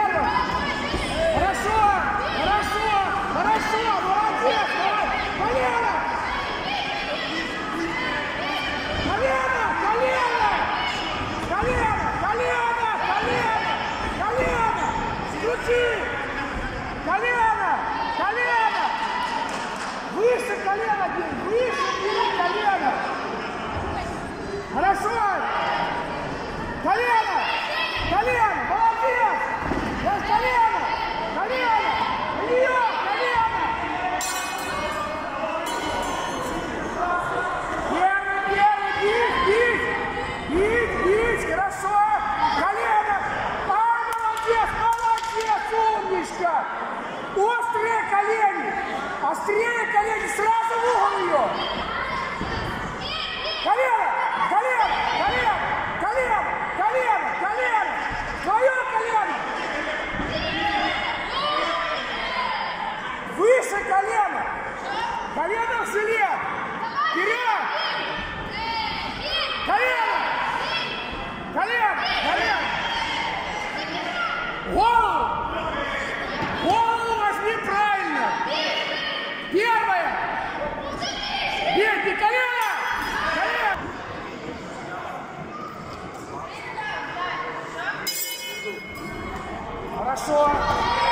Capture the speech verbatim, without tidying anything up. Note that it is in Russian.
Первый. Хорошо, хорошо, хорошо, молодец, колено. Колено, колено, колено, колено, колено, колено, скрути, колено, колено, выше колено, бей, выше бей колено. Хорошо, колено, колено, молодец, есть колено, колено, ее, колено. Первый, первый, бить, бить, бить, бить, хорошо, колено, а, молодец, молодец, умничка, острые колени, острее колени, сразу в угол ее, колено, колено, колено, колено, колено, колено, твое колено, выше колено, колено в жилет, вперед, колено, колено, колено, голову, голову возьми правильно, первое, бей, колено, колено. Хорошо.